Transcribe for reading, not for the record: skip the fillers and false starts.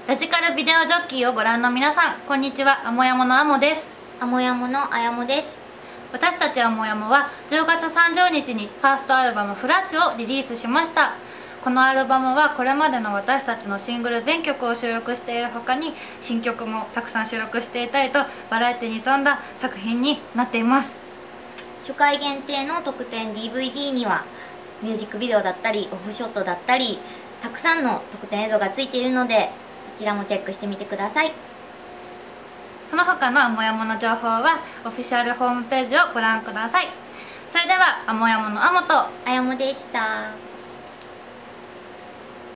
ラジカルビデオジョッキーをご覧の皆さん、こんにちは。アモヤモのアモです。 アモヤモのあやもです。 私たちアモヤモは10月30日にファーストアルバムフラッシュをリリースしました。このアルバムはこれまでの私たちのシングル全曲を収録している他に新曲もたくさん収録していたりと、バラエティに富んだ作品になっています。 初回限定の特典 DVD にはミュージックビデオだったりオフショットだったりたくさんの特典映像がついているので、そちらもチェックしてみてください。 その他のアモヤモの情報はオフィシャルホームページをご覧ください。それではアモヤモのアモとあやもでした。